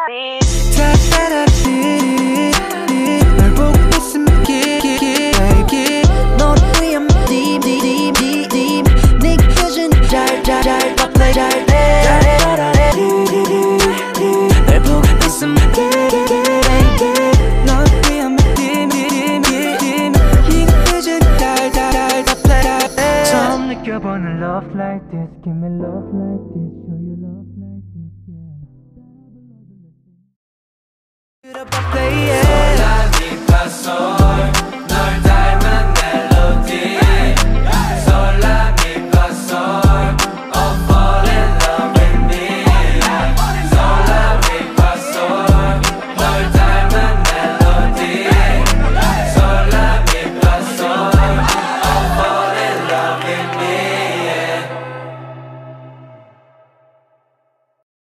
널 보고 있으면 기기 넌 위험 딥 네가 표준 잘 play 널 보고 있으면 넌 위험 딥 네가 표준 잘 play 처음 느껴보는 love like this give me love like this show you love like this yeah